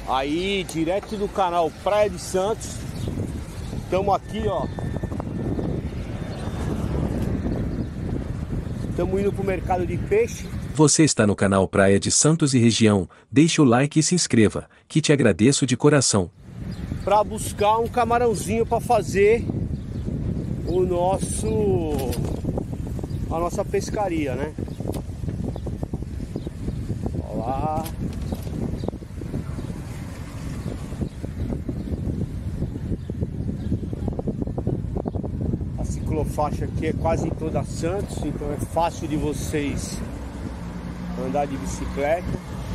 Aí, direto do canal Praia de Santos. Estamos aqui, ó. Estamos indo pro mercado de peixe. Você está no canal Praia de Santos e região. Deixe o like e se inscreva, que te agradeço de coração. Para buscar um camarãozinho para fazer a nossa pescaria, né? Olha lá. A ciclofaixa aqui é quase em toda Santos, então é fácil de vocês andar de bicicleta.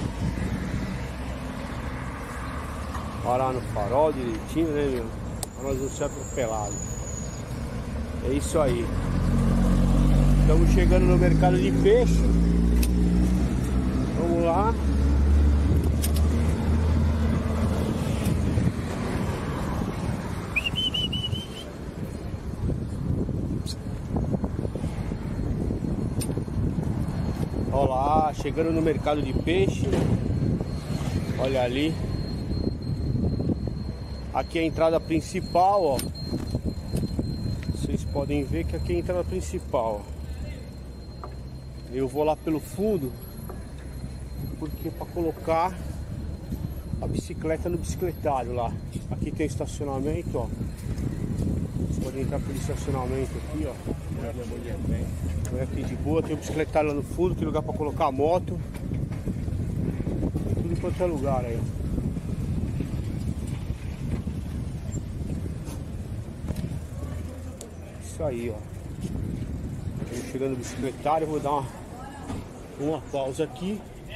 Parar no farol direitinho, né, meu? Pra nós não ser atropelados. É isso aí. Estamos chegando no mercado de peixe. Vamos lá. Olha lá, chegando no mercado de peixe. Olha ali. Aqui é a entrada principal, ó. Vocês podem ver que aqui é a entrada principal. Eu vou lá pelo fundo, porque para colocar a bicicleta no bicicletário lá. Aqui tem estacionamento, ó. Vocês podem entrar pelo estacionamento aqui, ó. Aqui de boa, tem o bicicletário lá no fundo, tem lugar para colocar a moto. Tem tudo quanto é lugar aí. Isso aí, ó. Estamos chegando no bicicletário, vou dar uma pausa aqui.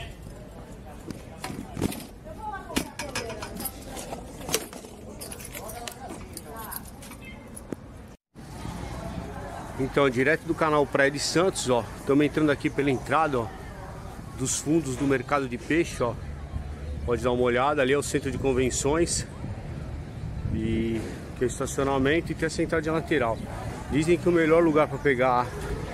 Então, direto do canal Praia de Santos, ó. Estamos entrando aqui pela entrada, ó, dos fundos do mercado de peixe, ó. Pode dar uma olhada, ali é o centro de convenções. E que é o estacionamento e tem essa entrada lateral. Dizem que o melhor lugar para pegar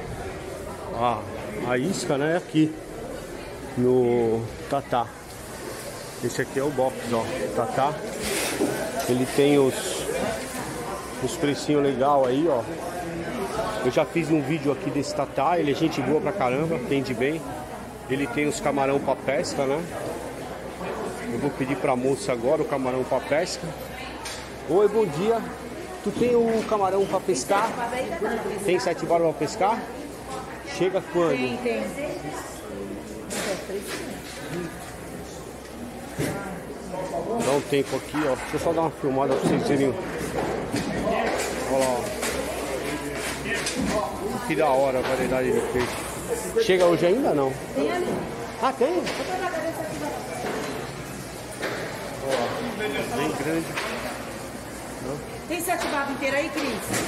a isca, né, é aqui no Tatá. Esse aqui é o box, ó, Tatá. Ele tem os precinhos legais aí, ó. Eu já fiz um vídeo aqui desse Tatá, ele é gente boa pra caramba, atende bem. Ele tem os camarão para pesca, né? Eu vou pedir pra moça agora o camarão para pesca. Oi, bom dia. Tu tem o camarão para pescar? Tem 7 balas para pescar? Chega quando? Tem. Dá um tempo aqui, ó. Deixa eu só dar uma filmada para vocês verem. Olha lá, ó. Que da hora a variedade de peixe. Chega hoje ainda não? Tem ali. Ah, tem? Ó, bem grande. Tem 7 babas inteiras aí, Cris?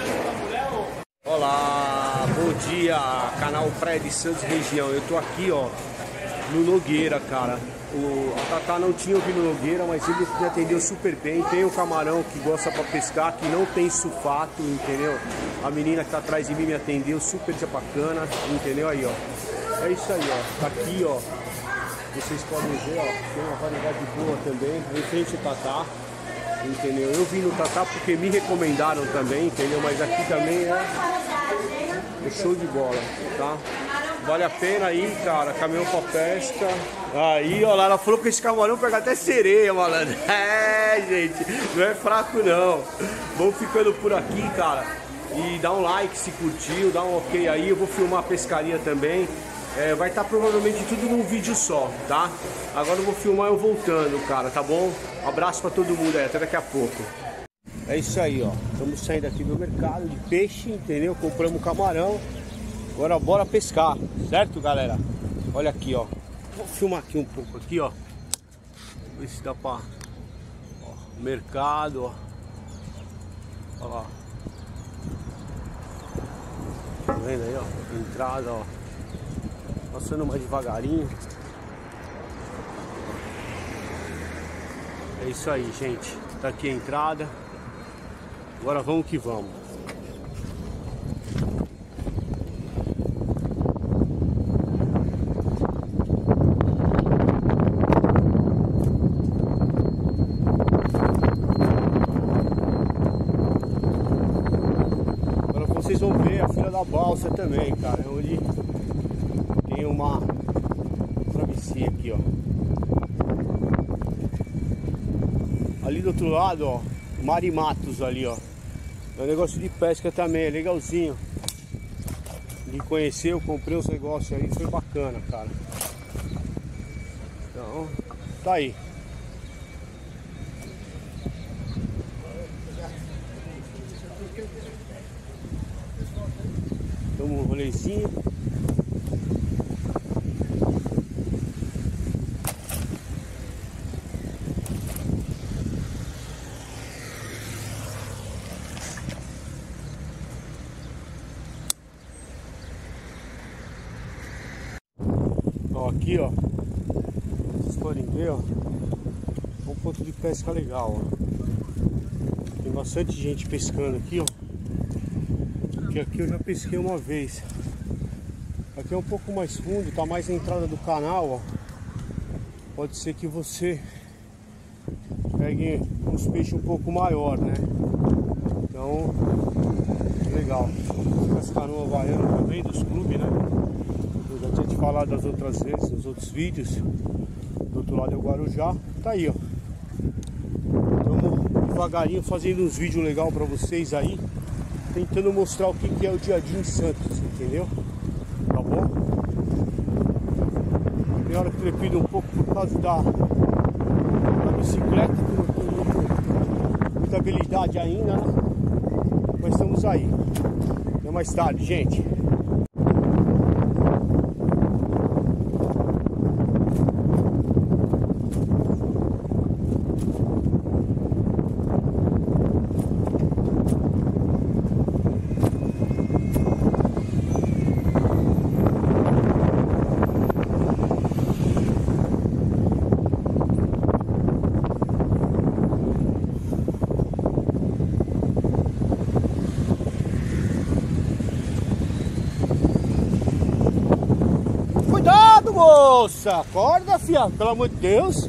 Olá, bom dia, canal Praia de Santos região. Eu tô aqui, ó, no Nogueira, cara. A Tatá não tinha ouvido Nogueira, mas ele me atendeu super bem. Tem um camarão que gosta pra pescar, que não tem sulfato, entendeu? A menina que tá atrás de mim me atendeu, super bacana, entendeu? Aí, ó. É isso aí, ó. Tá aqui, ó. Vocês podem ver, ó. Tem uma variedade boa também. Em frente ao Tatá. Entendeu? Eu vim no Tatá porque me recomendaram também, entendeu? Mas aqui também é show de bola, tá? Vale a pena aí, cara, caminhão pra pesca. Aí, ó lá, ela falou que esse camarão pega até sereia, malandro. É, gente, não é fraco não. Vamos ficando por aqui, cara. E dá um like se curtiu, dá um ok aí. Eu vou filmar a pescaria também. Vai estar provavelmente tudo num vídeo só, tá? Agora eu vou filmar eu voltando, cara, tá bom? Um abraço pra todo mundo aí, até daqui a pouco. É isso aí, ó. Estamos saindo aqui do mercado de peixe, entendeu? Compramos camarão. Agora bora pescar, certo, galera? Olha aqui, ó. Vou filmar aqui um pouco aqui, ó. Ver se dá pra... Ó, mercado, ó. Olha lá. Tá vendo aí, ó? Entrada, ó. Passando mais devagarinho. É isso aí, gente. Tá aqui a entrada. Agora vamos que vamos. da balsa também, cara. É onde tem uma travessia aqui, ó. Ali do outro lado, ó, Marimatos ali, ó. É um negócio de pesca também, é legalzinho. De conhecer, eu comprei uns negócios aí, foi bacana, cara. Então, tá aí. Toma um rolezinho. Ó, aqui, ó, vocês podem ver, ó, um ponto de pesca legal, ó. Tem bastante gente pescando aqui, ó. Porque aqui eu já pesquei uma vez. Aqui é um pouco mais fundo, tá mais na entrada do canal, ó. Pode ser que você pegue uns peixes um pouco maior, né? Então, legal. As canoas havaianas também, dos clubes, né? Eu já tinha te falado das outras vezes, nos outros vídeos. Do outro lado é o Guarujá. Tá aí, ó. Estamos devagarinho fazendo uns vídeos legais pra vocês aí. Tentando mostrar o que é o dia a dia em Santos, entendeu? Tá bom? Tem hora que trepido um pouco por causa da bicicleta, que não tem muita habilidade ainda, né? Mas estamos aí. Até mais tarde, gente. Cuidado, moça! Acorda, filha, pelo amor de Deus!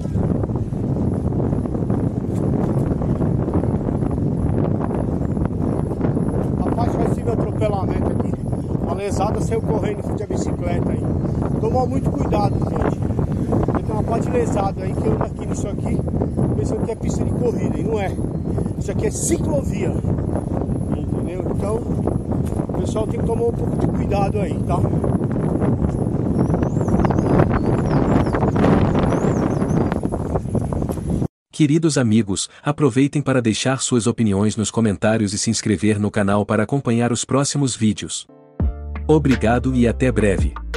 Rapaz, já tive atropelamento aqui. A lesada saiu correndo em frente à bicicleta aí. Toma muito cuidado, gente. Tem uma parte lesada aí que eu ando aqui nisso aqui, pensando que é pista de corrida, e não é. Isso aqui é ciclovia. Entendeu? Então, o pessoal tem que tomar um pouco de cuidado aí, tá? Queridos amigos, aproveitem para deixar suas opiniões nos comentários e se inscrever no canal para acompanhar os próximos vídeos. Obrigado e até breve.